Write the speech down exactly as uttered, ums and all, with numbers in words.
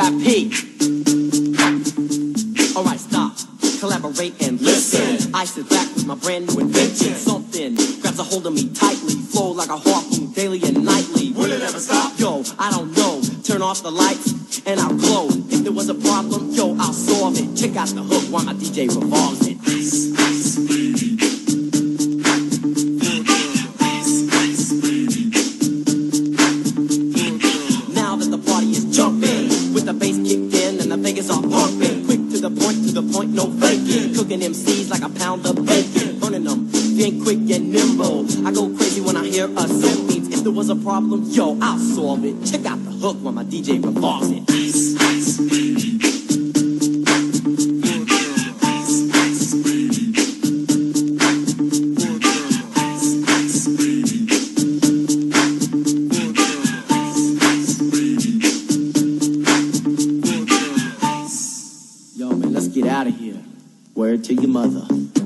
I P. Alright, stop, collaborate and listen. I sit back with my brand new invention. Something grabs a hold of me tightly, flow like a harpoon daily and nightly. Will it ever stop? Yo, I don't know. Turn off the lights and I'll glow. If there was a problem, yo, I'll solve it. Check out the hook while my D J revolves it. Ice, ice, now that the party is jumping, with the bass kicked in and the Vegas are pumping, quick to the point, to the point, no faking. Cooking M Cs like a pound of bacon, burning them, being quick and nimble. I go crazy when I hear a sim beats. If there was a problem, yo, I'll solve it. Check out the hook while my D J revolves it. Ice, ice, yo, man, let's get out of here. Word to your mother.